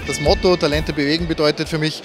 Das Motto Talente bewegen bedeutet für mich,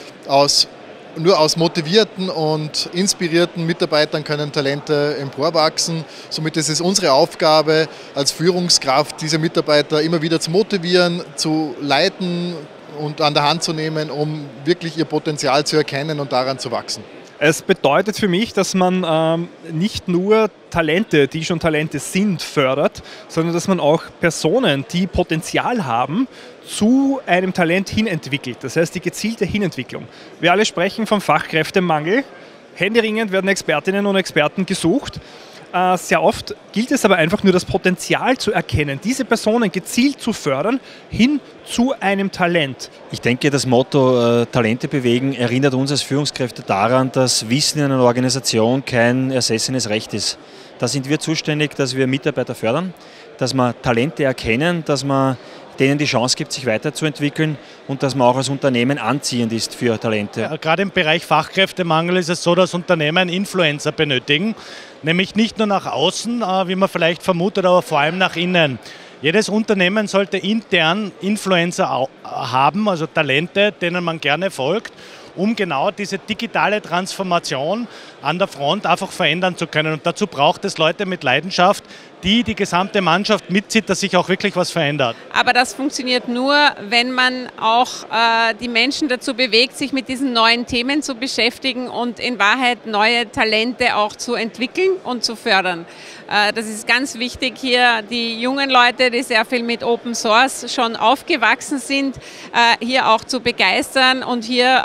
nur aus motivierten und inspirierten Mitarbeitern können Talente emporwachsen. Somit ist es unsere Aufgabe als Führungskraft, diese Mitarbeiter immer wieder zu motivieren, zu leiten und an der Hand zu nehmen, um wirklich ihr Potenzial zu erkennen und daran zu wachsen. Es bedeutet für mich, dass man nicht nur Talente, die schon Talente sind, fördert, sondern dass man auch Personen, die Potenzial haben, zu einem Talent hinentwickelt. Das heißt, die gezielte Hinentwicklung. Wir alle sprechen vom Fachkräftemangel. Händeringend werden Expertinnen und Experten gesucht. Sehr oft gilt es aber einfach nur, das Potenzial zu erkennen, diese Personen gezielt zu fördern, hin zu einem Talent. Ich denke, das Motto Talente bewegen erinnert uns als Führungskräfte daran, dass Wissen in einer Organisation kein ersessenes Recht ist. Da sind wir zuständig, dass wir Mitarbeiter fördern, dass wir Talente erkennen, dass man denen die Chance gibt, sich weiterzuentwickeln und dass man auch als Unternehmen anziehend ist für Talente. Ja, gerade im Bereich Fachkräftemangel ist es so, dass Unternehmen Influencer benötigen, nämlich nicht nur nach außen, wie man vielleicht vermutet, aber vor allem nach innen. Jedes Unternehmen sollte intern Influencer haben, also Talente, denen man gerne folgt, um genau diese digitale Transformation an der Front einfach verändern zu können. Und dazu braucht es Leute mit Leidenschaft, die gesamte Mannschaft mitzieht, dass sich auch wirklich was verändert. Aber das funktioniert nur, wenn man auch die Menschen dazu bewegt, sich mit diesen neuen Themen zu beschäftigen und in Wahrheit neue Talente auch zu entwickeln und zu fördern. Das ist ganz wichtig hier, die jungen Leute, die sehr viel mit Open Source schon aufgewachsen sind, hier auch zu begeistern und hier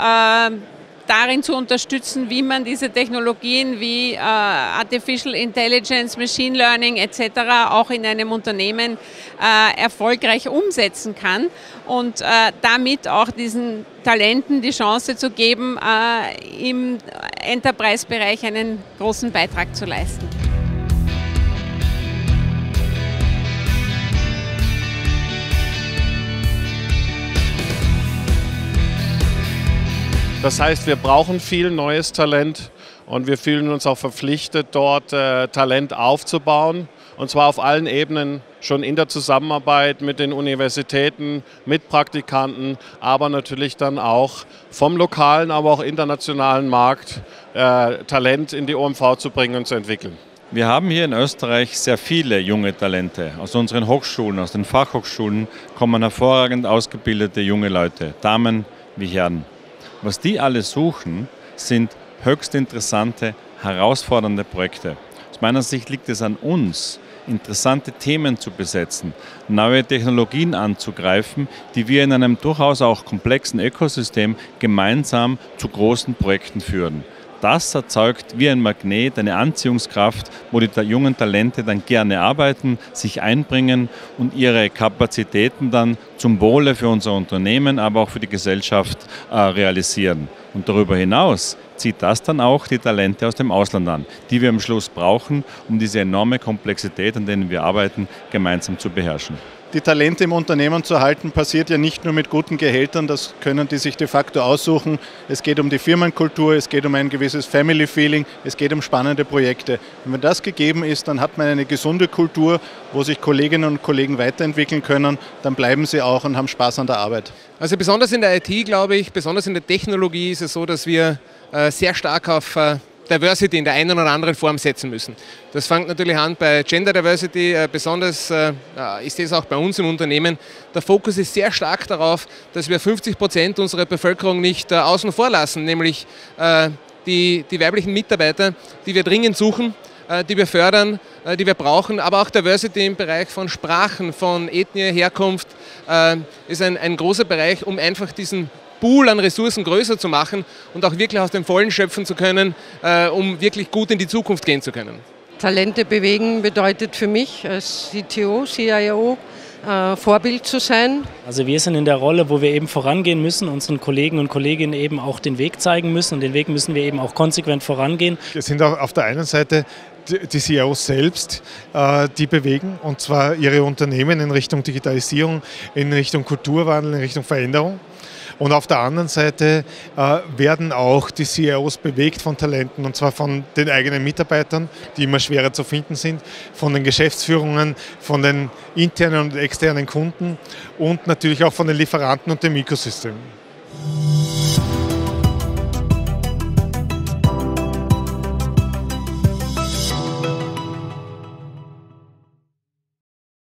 darin zu unterstützen, wie man diese Technologien wie Artificial Intelligence, Machine Learning etc. auch in einem Unternehmen erfolgreich umsetzen kann und damit auch diesen Talenten die Chance zu geben, im Enterprise-Bereich einen großen Beitrag zu leisten. Das heißt, wir brauchen viel neues Talent und wir fühlen uns auch verpflichtet, dort Talent aufzubauen. Und zwar auf allen Ebenen, schon in der Zusammenarbeit mit den Universitäten, mit Praktikanten, aber natürlich dann auch vom lokalen, aber auch internationalen Markt Talent in die OMV zu bringen und zu entwickeln. Wir haben hier in Österreich sehr viele junge Talente. Aus unseren Hochschulen, aus den Fachhochschulen kommen hervorragend ausgebildete junge Leute, Damen wie Herren. Was die alle suchen, sind höchst interessante, herausfordernde Projekte. Aus meiner Sicht liegt es an uns, interessante Themen zu besetzen, neue Technologien anzugreifen, die wir in einem durchaus auch komplexen Ökosystem gemeinsam zu großen Projekten führen. Das erzeugt wie ein Magnet eine Anziehungskraft, wo die jungen Talente dann gerne arbeiten, sich einbringen und ihre Kapazitäten dann zum Wohle für unser Unternehmen, aber auch für die Gesellschaft realisieren. Und darüber hinaus zieht das dann auch die Talente aus dem Ausland an, die wir am Schluss brauchen, um diese enorme Komplexität, an denen wir arbeiten, gemeinsam zu beherrschen. Die Talente im Unternehmen zu halten, passiert ja nicht nur mit guten Gehältern, das können die sich de facto aussuchen. Es geht um die Firmenkultur, es geht um ein gewisses Family-Feeling, es geht um spannende Projekte. Und wenn das gegeben ist, dann hat man eine gesunde Kultur, wo sich Kolleginnen und Kollegen weiterentwickeln können, dann bleiben sie auch und haben Spaß an der Arbeit. Also besonders in der IT, glaube ich, besonders in der Technologie ist es so, dass wir sehr stark auf Diversity in der einen oder anderen Form setzen müssen. Das fängt natürlich an bei Gender Diversity, besonders ist es auch bei uns im Unternehmen. Der Fokus ist sehr stark darauf, dass wir 50% unserer Bevölkerung nicht außen vor lassen, nämlich die weiblichen Mitarbeiter, die wir dringend suchen, die wir fördern, die wir brauchen, aber auch Diversity im Bereich von Sprachen, von Ethnie, Herkunft ist ein großer Bereich, um einfach diesen Pool an Ressourcen größer zu machen und auch wirklich aus dem Vollen schöpfen zu können, um wirklich gut in die Zukunft gehen zu können. Talente bewegen bedeutet für mich als CTO, CIO, Vorbild zu sein. Also wir sind in der Rolle, wo wir eben vorangehen müssen, unseren Kollegen und Kolleginnen eben auch den Weg zeigen müssen und den Weg müssen wir eben auch konsequent vorangehen. Es sind auch auf der einen Seite die CIOs selbst, die bewegen, und zwar ihre Unternehmen in Richtung Digitalisierung, in Richtung Kulturwandel, in Richtung Veränderung. Und auf der anderen Seite werden auch die CIOs bewegt von Talenten, und zwar von den eigenen Mitarbeitern, die immer schwerer zu finden sind, von den Geschäftsführungen, von den internen und externen Kunden und natürlich auch von den Lieferanten und dem Ökosystem.